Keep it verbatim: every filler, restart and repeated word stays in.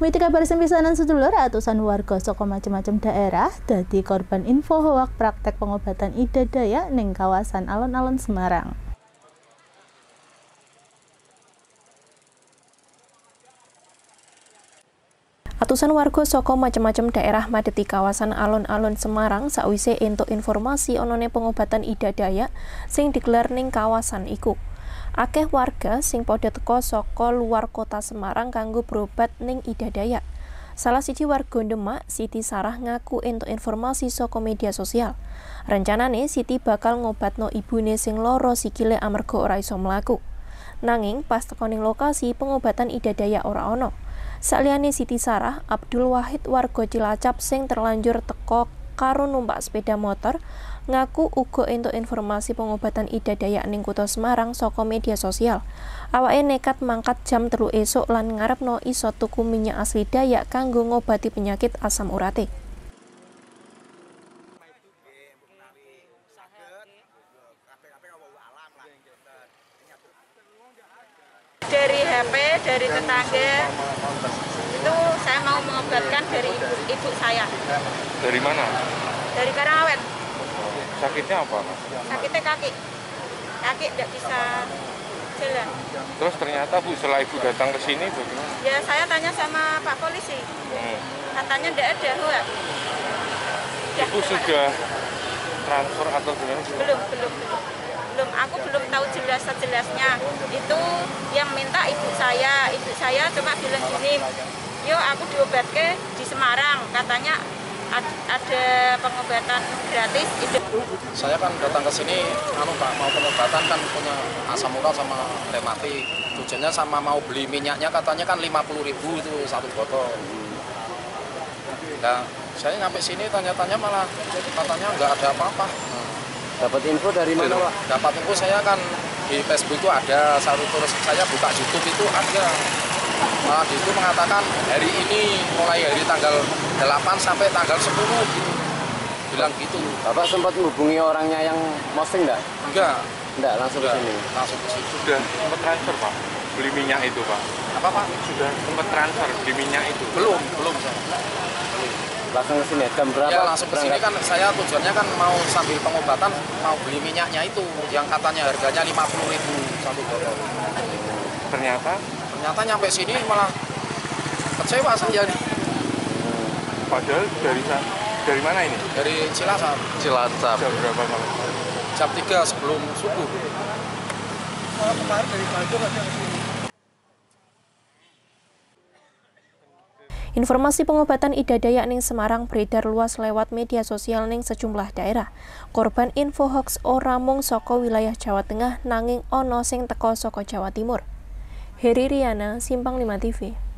Miti kabar sempisanan sedulur, ratusan warga saka macam-macam daerah dadi korban info hoak praktek pengobatan Ida Dayak ning kawasan alun-alun Semarang. Atusan warga saka macam-macam daerah madeti kawasan alun-alun Semarang sakwise entuk informasi onone pengobatan Ida Dayak sing digelar ning kawasan iku. Akeh warga sing padha teka saka luar kota Semarang kanggo berobat ning Ida Dayak. Salah siji warga Demak, Siti Sarah ngaku entuk informasi saka media sosial. Rencanane Siti bakal ngobatno ibune sing lara sikile amarga ora iso mlaku. Nanging pas teko ning lokasi pengobatan Ida Dayak ora ana. Saliyane Siti Sarah, Abdul Wahid warga Cilacap sing terlanjur teko karo numpak sepeda motor ngaku uga entuk informasi pengobatan Ida Dayak ning kutha Semarang saka media sosial. Awake nekat mangkat jam telu esuk lan ngarepno iso tuku minyak asli Dayak kanggo ngobati penyakit asam urate. Dari H P, dari tetangga, itu saya mau mengobatkan dari ibu, ibu saya. Dari mana? Dari Karangawet. Sakitnya apa? Sakitnya kaki, kaki tidak bisa jalan. Terus ternyata Bu, setelah Ibu datang ke sini bagaimana? Ya saya tanya sama Pak Polisi, hmm. katanya tidak ada hoak. Ibu sudah transfer atau gimana? Belum, belum, belum. belum aku belum tahu jelas sejelasnya. Itu yang minta ibu saya, ibu saya cuma bilang gini, yuk aku diobatke di Semarang, katanya ada pengobatan gratis. Saya kan datang ke sini, anu Pak, mau pengobatan kan punya asam urat sama rematik. Tujuannya sama mau beli minyaknya katanya kan lima puluh ribu itu satu botol. Nah, saya nyampe sini tanya-tanya malah katanya nggak ada apa-apa. Dapat info dari mana, Pak? Dapat info saya kan di Facebook itu ada, satu terus saya buka YouTube itu ada. Nah, di situ mengatakan hari ini mulai hari tanggal delapan sampai tanggal sepuluh gitu. Bilang gitu. Bapak sempat menghubungi orangnya yang posting enggak? Enggak. Enggak, langsung ke sini. Langsung ke situ. Sudah sempat transfer, Pak. Beli minyak itu, Pak. Apa, Pak? Sudah sempat transfer beli minyak itu. Belum, belum saya. Langsung ke sini. Jam berapa? Ya, langsung ke sini kan saya tujuannya kan mau sambil pengobatan mau beli minyaknya itu yang katanya harganya lima puluh ribu satu botol. Ternyata ternyata nyampe sini malah kecewa saya nih. Padahal dari dari mana ini? Dari Cilacap. Cilacap. Jam berapa kalau? Jam tiga sebelum subuh. Kalau kemarin dari Bogor aja ke sini. Informasi pengobatan Ida Dayak ning Semarang beredar luas lewat media sosial ning sejumlah daerah. Korban info hoax ora mung saka wilayah Jawa Tengah nanging ana sing teka saka Jawa Timur. Heri Riana, Simpang lima T V.